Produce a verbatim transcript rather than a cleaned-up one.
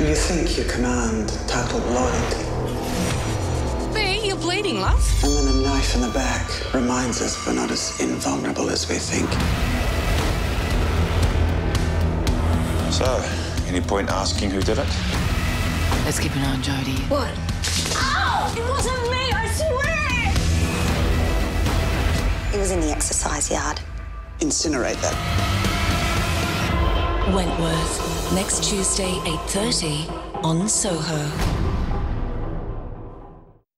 You think you command total loyalty. B, you're bleeding, love. And then a knife in the back reminds us we're not as invulnerable as we think. So, any point asking who did it? Let's keep an eye on Jodie. What? Ow! It wasn't me, I swear! It was in the exercise yard. Incinerate that. Wentworth, next Tuesday, eight thirty on Soho.